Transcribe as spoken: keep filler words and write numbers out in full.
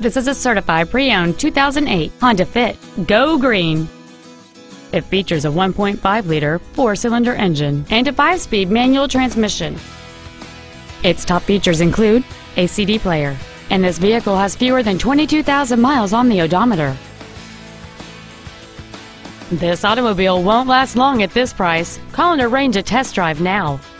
This is a certified pre-owned two thousand eight Honda Fit. Go green! It features a one point five liter four-cylinder engine and a five-speed manual transmission. Its top features include a C D player, and this vehicle has fewer than twenty-two thousand miles on the odometer. This automobile won't last long at this price. Call and arrange a test drive now.